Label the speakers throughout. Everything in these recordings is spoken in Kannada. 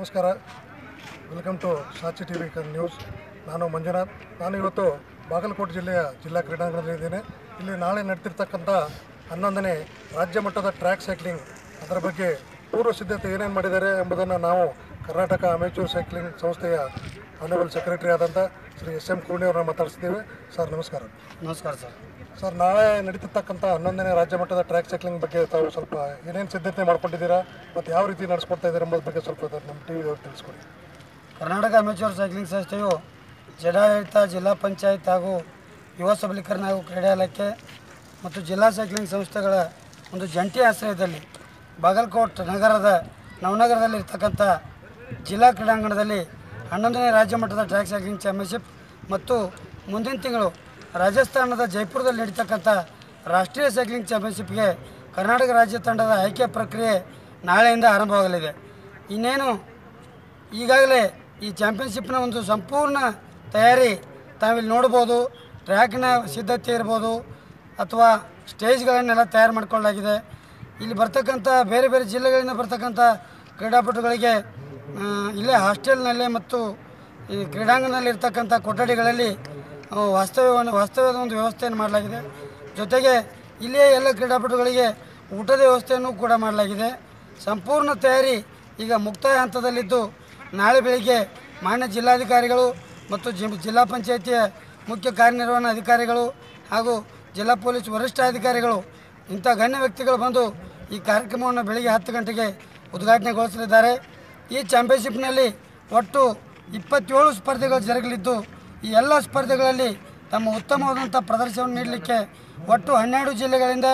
Speaker 1: ನಮಸ್ಕಾರ. Welcome to Saachi TV news. ನಾನು ಮಂಜುನಾಥ್. ನಾನು ಇವತ್ತು ಬಾಗಲಕೋಟೆ ಜಿಲ್ಲೆಯ ಜಿಲ್ಲಾ ಕ್ರೀಡಾಂಗಣದಲ್ಲಿದ್ದೇನೆ. ಇಲ್ಲಿ ನಾಳೆ ನಡೆದಿರ್ತಕ್ಕಂಥ 11ನೇ ರಾಜ್ಯ ಮಟ್ಟದ ಟ್ರ್ಯಾಕ್ ಸೈಕ್ಲಿಂಗ್ ಅದರ ಬಗ್ಗೆ ಪೂರ್ವ ಸಿದ್ಧತೆ ಏನೇನು ಮಾಡಿದ್ದಾರೆ ಎಂಬುದನ್ನು ನಾವು ಕರ್ನಾಟಕ ಅಮೇಚೂರ್ ಸೈಕ್ಲಿಂಗ್ ಸಂಸ್ಥೆಯ ಆನರಬಲ್ ಸೆಕ್ರೆಟರಿ ಆದಂಥ ಶ್ರೀ SM ಕೂರ್ಣಿ ಅವರನ್ನು ಮಾತಾಡಿಸ್ತೀವಿ. ಸರ್ ನಮಸ್ಕಾರ.
Speaker 2: ನಮಸ್ಕಾರ
Speaker 1: ಸರ್, ನಾಳೆ ನಡೀತಿರ್ತಕ್ಕಂಥ 11ನೇ ರಾಜ್ಯ ಮಟ್ಟದ ಟ್ರ್ಯಾಕ್ ಸೈಕ್ಲಿಂಗ್ ಬಗ್ಗೆ ತಾವು ಸ್ವಲ್ಪ ಏನೇನು ಸಿದ್ಧತೆ ಮಾಡ್ಕೊಂಡಿದ್ದೀರಾ ಮತ್ತು ಯಾವ ರೀತಿ ನಡೆಸ್ಕೊಡ್ತಾ ಇದ್ದೀರಾ ಎಂಬುದ್ರ ಬಗ್ಗೆ ಸ್ವಲ್ಪ ನಮ್ಮ ಟಿ ವಿಯವ್ರು ತಿಳಿಸ್ಕೊಡಿ.
Speaker 2: ಕರ್ನಾಟಕ ಅಮೇಚೂರ್ ಸೈಕ್ಲಿಂಗ್ ಸಂಸ್ಥೆಯು ಜಿಲ್ಲಾಡಳಿತ, ಜಿಲ್ಲಾ ಪಂಚಾಯತ್ ಹಾಗೂ ಯುವ ಸಬಲೀಕರಣ ಹಾಗೂ ಕ್ರೀಡಾ ಇಲಾಖೆ ಮತ್ತು ಜಿಲ್ಲಾ ಸೈಕ್ಲಿಂಗ್ ಸಂಸ್ಥೆಗಳ ಒಂದು ಜಂಟಿ ಆಶ್ರಯದಲ್ಲಿ ಬಾಗಲಕೋಟೆ ನಗರದ ನವನಗರದಲ್ಲಿ ಇರ್ತಕ್ಕಂಥ ಜಿಲ್ಲಾ ಕ್ರೀಡಾಂಗಣದಲ್ಲಿ 11ನೇ ರಾಜ್ಯ ಮಟ್ಟದ ಟ್ರ್ಯಾಕ್ ಸೈಕ್ಲಿಂಗ್ ಚಾಂಪಿಯನ್ಶಿಪ್ ಮತ್ತು ಮುಂದಿನ ತಿಂಗಳು ರಾಜಸ್ಥಾನದ ಜೈಪುರದಲ್ಲಿ ನಡೀತಕ್ಕಂಥ ರಾಷ್ಟ್ರೀಯ ಸೈಕ್ಲಿಂಗ್ ಚಾಂಪಿಯನ್ಶಿಪ್ಗೆ ಕರ್ನಾಟಕ ರಾಜ್ಯ ತಂಡದ ಆಯ್ಕೆ ಪ್ರಕ್ರಿಯೆ ನಾಳೆಯಿಂದ ಆರಂಭವಾಗಲಿದೆ. ಇನ್ನೇನು ಈಗಾಗಲೇ ಈ ಚಾಂಪಿಯನ್ಶಿಪ್ನ ಒಂದು ಸಂಪೂರ್ಣ ತಯಾರಿ ತಾವಿಲ್ಲಿ ನೋಡ್ಬೋದು. ಟ್ರ್ಯಾಕ್ನ ಸಿದ್ಧತೆ ಇರ್ಬೋದು ಅಥವಾ ಸ್ಟೇಜ್ಗಳನ್ನೆಲ್ಲ ತಯಾರು ಮಾಡಿಕೊಳ್ಳಲಾಗಿದೆ. ಇಲ್ಲಿ ಬರ್ತಕ್ಕಂಥ ಬೇರೆ ಬೇರೆ ಜಿಲ್ಲೆಗಳಿಂದ ಬರ್ತಕ್ಕಂಥ ಕ್ರೀಡಾಪಟುಗಳಿಗೆ ಇಲ್ಲೇ ಹಾಸ್ಟೆಲ್ನಲ್ಲೇ ಮತ್ತು ಈ ಕ್ರೀಡಾಂಗಣದಲ್ಲಿ ಇರ್ತಕ್ಕಂಥ ಕೊಠಡಿಗಳಲ್ಲಿ ವಾಸ್ತವ್ಯದ ಒಂದು ವ್ಯವಸ್ಥೆಯನ್ನು ಮಾಡಲಾಗಿದೆ. ಜೊತೆಗೆ ಇಲ್ಲಿಯೇ ಎಲ್ಲ ಕ್ರೀಡಾಪಟುಗಳಿಗೆ ಊಟದ ವ್ಯವಸ್ಥೆಯನ್ನು ಕೂಡ ಮಾಡಲಾಗಿದೆ. ಸಂಪೂರ್ಣ ತಯಾರಿ ಈಗ ಮುಕ್ತಾಯ ಹಂತದಲ್ಲಿದ್ದು ನಾಳೆ ಬೆಳಿಗ್ಗೆ ಮಾನ್ಯ ಜಿಲ್ಲಾಧಿಕಾರಿಗಳು ಮತ್ತು ಜಿಲ್ಲಾ ಪಂಚಾಯಿತಿಯ ಮುಖ್ಯ ಕಾರ್ಯನಿರ್ವಹಣಾ ಅಧಿಕಾರಿಗಳು ಹಾಗೂ ಜಿಲ್ಲಾ ಪೊಲೀಸ್ ವರಿಷ್ಠಾಧಿಕಾರಿಗಳು ಇಂಥ ಗಣ್ಯ ವ್ಯಕ್ತಿಗಳು ಬಂದು ಈ ಕಾರ್ಯಕ್ರಮವನ್ನು ಬೆಳಿಗ್ಗೆ 10 ಗಂಟೆಗೆ ಉದ್ಘಾಟನೆಗೊಳಿಸಲಿದ್ದಾರೆ. ಈ ಚಾಂಪಿಯನ್ಶಿಪ್ನಲ್ಲಿ ಒಟ್ಟು 27 ಸ್ಪರ್ಧೆಗಳು ಜರುಗಲಿದ್ದು ಈ ಎಲ್ಲ ಸ್ಪರ್ಧೆಗಳಲ್ಲಿ ತಮ್ಮ ಉತ್ತಮವಾದಂಥ ಪ್ರದರ್ಶನವನ್ನು ನೀಡಲಿಕ್ಕೆ ಒಟ್ಟು 12 ಜಿಲ್ಲೆಗಳಿಂದ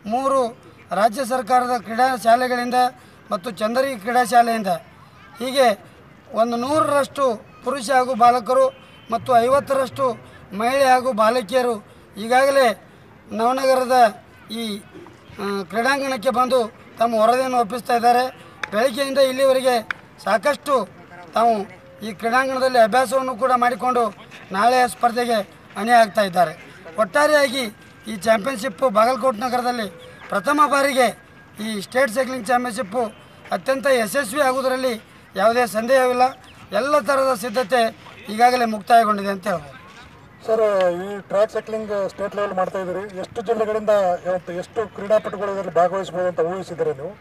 Speaker 2: 3 ರಾಜ್ಯ ಸರ್ಕಾರದ ಕ್ರೀಡಾ ಶಾಲೆಗಳಿಂದ ಮತ್ತು ಚಂದರಿ ಕ್ರೀಡಾ ಶಾಲೆಯಿಂದ ಹೀಗೆ 100ರಷ್ಟು ಪುರುಷ ಹಾಗೂ ಬಾಲಕರು ಮತ್ತು 50ರಷ್ಟು ಮಹಿಳೆ ಹಾಗೂ ಬಾಲಕಿಯರು ಈಗಾಗಲೇ ನವನಗರದ ಈ ಕ್ರೀಡಾಂಗಣಕ್ಕೆ ಬಂದು ತಮ್ಮ ವರದಿಯನ್ನು ಒಪ್ಪಿಸ್ತಾ ಇದ್ದಾರೆ. ಬೆಳಗ್ಗೆಯಿಂದ ಇಲ್ಲಿವರೆಗೆ ಸಾಕಷ್ಟು ತಾವು ಈ ಕ್ರೀಡಾಂಗಣದಲ್ಲಿ ಅಭ್ಯಾಸವನ್ನು ಕೂಡ ಮಾಡಿಕೊಂಡು ನಾಳೆಯ ಸ್ಪರ್ಧೆಗೆ ಅಣಿಯಾಗ್ತಾ ಇದ್ದಾರೆ. ಒಟ್ಟಾರೆಯಾಗಿ ಈ ಚಾಂಪಿಯನ್ಶಿಪ್ಪು ಬಾಗಲಕೋಟೆ ನಗರದಲ್ಲಿ ಪ್ರಥಮ ಬಾರಿಗೆ ಈ ಸ್ಟೇಟ್ ಸೈಕ್ಲಿಂಗ್ ಚಾಂಪಿಯನ್ಶಿಪ್ಪು ಅತ್ಯಂತ ಯಶಸ್ವಿ ಆಗುವುದರಲ್ಲಿ ಯಾವುದೇ ಸಂದೇಹವಿಲ್ಲ. ಎಲ್ಲ ಥರದ ಸಿದ್ಧತೆ ಈಗಾಗಲೇ ಮುಕ್ತಾಯಗೊಂಡಿದೆ ಅಂತ ಹೇಳ್ಬೋದು.
Speaker 1: ಸರ್, ಈ ಟ್ರ್ಯಾಕ್ ಸೈಕ್ಲಿಂಗ್ ಸ್ಟೇಟ್ ಲೆವೆಲ್ ಮಾಡ್ತಾ ಇದ್ದೀರಿ. ಎಷ್ಟು ಜಿಲ್ಲೆಗಳಿಂದ ಎಷ್ಟು ಕ್ರೀಡಾಪಟುಗಳು ಇದರಲ್ಲಿ ಭಾಗವಹಿಸಬಹುದು ಅಂತ ಊಹಿಸಿದ್ದೀರಿ ನೀವು?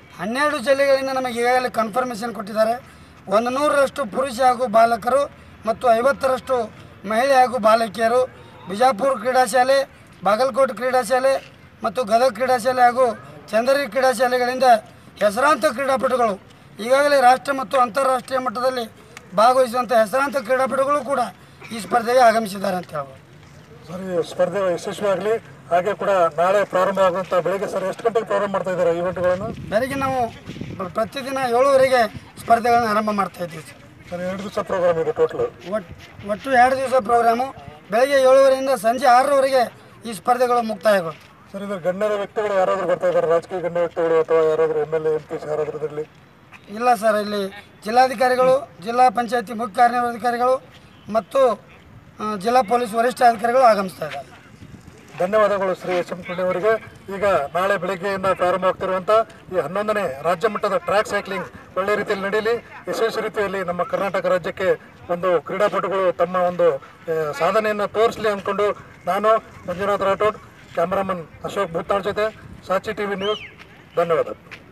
Speaker 2: 12 ಜಿಲ್ಲೆಗಳಿಂದ ನಮಗೆ ಈಗಾಗಲೇ ಕನ್ಫರ್ಮೇಷನ್ ಕೊಟ್ಟಿದ್ದಾರೆ. 100ರಷ್ಟು ಪುರುಷ ಹಾಗೂ ಬಾಲಕರು ಮತ್ತು 50ರಷ್ಟು ಮಹಿಳೆ ಹಾಗೂ ಬಾಲಕಿಯರು ಬಿಜಾಪುರ ಕ್ರೀಡಾಶಾಲೆ, ಬಾಗಲಕೋಟೆ ಕ್ರೀಡಾಶಾಲೆ ಮತ್ತು ಗದಗ ಕ್ರೀಡಾಶಾಲೆ ಹಾಗೂ ಚಂದರಿ ಕ್ರೀಡಾಶಾಲೆಗಳಿಂದ ಹೆಸರಾಂತ ಕ್ರೀಡಾಪಟುಗಳು ಈಗಾಗಲೇ ರಾಷ್ಟ್ರ ಮತ್ತು ಅಂತಾರಾಷ್ಟ್ರೀಯ ಮಟ್ಟದಲ್ಲಿ ಭಾಗವಹಿಸುವಂಥ ಹೆಸರಾಂತ ಕ್ರೀಡಾಪಟುಗಳು ಕೂಡ ಈ ಸ್ಪರ್ಧೆಗೆ ಆಗಮಿಸಿದ್ದಾರೆ ಅಂತ ಹೇಳ್ಬೋದು.
Speaker 1: ಸರ್, ಈ ಸ್ಪರ್ಧೆ ಯಶಸ್ವಿ ಆಗಲಿ. ಹಾಗೆ ಕೂಡ ನಾಳೆ ಪ್ರಾರಂಭ ಆಗುವಂಥ ಬೆಳಗ್ಗೆ ಸರ್ ಎಷ್ಟು ಗಂಟೆಗೆ ಪ್ರಾರಂಭ ಮಾಡ್ತಾ ಇದ್ದಾರೆ ಈವೆಂಟ್ಗಳನ್ನು?
Speaker 2: ಬೆಳಗ್ಗೆ ನಾವು ಪ್ರತಿದಿನ 7ವರೆಗೆ ಸ್ಪರ್ಧೆಗಳನ್ನು ಆರಂಭ ಮಾಡ್ತಾ ಇದ್ದೀವಿ
Speaker 1: ಸರ್. 2 ದಿವಸ ಪ್ರೋಗ್ರಾಮ್ ಇದೆ ಟೋಟಲ್?
Speaker 2: ಒಟ್ಟು 2 ದಿವಸ ಪ್ರೋಗ್ರಾಮು. ಬೆಳಗ್ಗೆ 7ವರೆಯಿಂದ ಸಂಜೆ 6ರವರೆಗೆ ಈ ಸ್ಪರ್ಧೆಗಳು ಮುಕ್ತಾಯಗಳು.
Speaker 1: ಸರ್, ಇದು ಗಣ್ಯರ ವ್ಯಕ್ತಿಗಳು ಯಾರಾದರೂ ಬರ್ತಾ ಇದ್ದಾರೆ? ರಾಜಕೀಯ ಗಣ್ಯ ವ್ಯಕ್ತಿಗಳು ಅಥವಾ ಯಾರಾದರೂ MLA MPs ಯಾರಾದರೂ ಇದರಲ್ಲಿ?
Speaker 2: ಇಲ್ಲ ಸರ್, ಇಲ್ಲಿ ಜಿಲ್ಲಾಧಿಕಾರಿಗಳು, ಜಿಲ್ಲಾ ಪಂಚಾಯತಿ ಮುಖ್ಯ ಕಾರ್ಯನಿರ್ವಹಣಾಧಿಕಾರಿಗಳು ಮತ್ತು ಜಿಲ್ಲಾ ಪೊಲೀಸ್ ವರಿಷ್ಠಾಧಿಕಾರಿಗಳು ಆಗಮಿಸ್ತಾ ಇದ್ದಾರೆ.
Speaker 1: ಧನ್ಯವಾದಗಳು ಶ್ರೀ SM ಕೂರ್ಣಿ ಅವರಿಗೆ. ಈಗ ನಾಳೆ ಬೆಳಗ್ಗೆಯಿಂದ ಪ್ರಾರಂಭ ಆಗ್ತಿರುವಂಥ ಈ 11ನೇ ರಾಜ್ಯ ಮಟ್ಟದ ಟ್ರ್ಯಾಕ್ ಸೈಕ್ಲಿಂಗ್ ಒಳ್ಳೆ ರೀತಿಯಲ್ಲಿ ನಡೀಲಿ. ಯಶಸ್ವಿ ರೀತಿಯಲ್ಲಿ ನಮ್ಮ ಕರ್ನಾಟಕ ರಾಜ್ಯಕ್ಕೆ ಒಂದು ಕ್ರೀಡಾಪಟುಗಳು ತಮ್ಮ ಒಂದು ಸಾಧನೆಯನ್ನು ತೋರಿಸಲಿ ಅಂದ್ಕೊಂಡು ನಾನು ಮಂಜುನಾಥ್ ರಾಠೋಡ್, ಕ್ಯಾಮರಾಮನ್ ಅಶೋಕ್ ಭೂತಾಳ್ ಜೊತೆ ಸಾಚಿ ಟಿವಿ ನ್ಯೂಸ್. ಧನ್ಯವಾದ.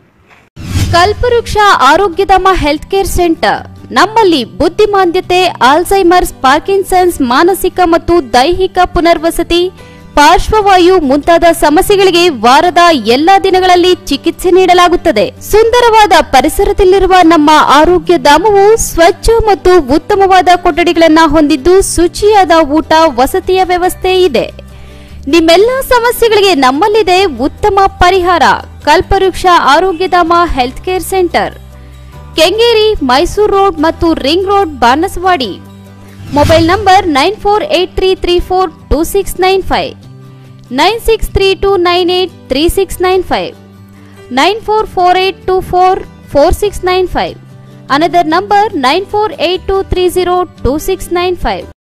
Speaker 3: ಕಲ್ಪವೃಕ್ಷ ಆರೋಗ್ಯಧಾಮ ಹೆಲ್ತ್ ಕೇರ್ ಸೆಂಟರ್ ನಮ್ಮಲ್ಲಿ ಬುದ್ಧಿಮಾಂದ್ಯತೆ, ಆಲ್ಝೈಮರ್ಸ್, ಪಾರ್ಕಿನ್ಸನ್ಸ್, ಮಾನಸಿಕ ಮತ್ತು ದೈಹಿಕ ಪುನರ್ವಸತಿ, ಪಾರ್ಶ್ವವಾಯು ಮುಂತಾದ ಸಮಸ್ಯೆಗಳಿಗೆ ವಾರದ ಎಲ್ಲಾ ದಿನಗಳಲ್ಲಿ ಚಿಕಿತ್ಸೆ ನೀಡಲಾಗುತ್ತದೆ. ಸುಂದರವಾದ ಪರಿಸರದಲ್ಲಿರುವ ನಮ್ಮ ಆರೋಗ್ಯ ಧಾಮವು ಸ್ವಚ್ಛ ಮತ್ತು ಉತ್ತಮವಾದ ಕೊಠಡಿಗಳನ್ನು ಹೊಂದಿದ್ದು ಶುಚಿಯಾದ ಊಟ, ವಸತಿಯ ವ್ಯವಸ್ಥೆ ಇದೆ. ನಿಮ್ಮೆಲ್ಲ ಸಮಸ್ಯೆಗಳಿಗೆ ನಮ್ಮಲ್ಲಿದೆ ಉತ್ತಮ ಪರಿಹಾರ. Kalpavriksha Arogyadhama health care centre, Kengeri, Mysuru road ಮತ್ತು ring road, Banaswadi. Mobile number 9483342695, 9632983695, 9448244695. Another number 9482302695.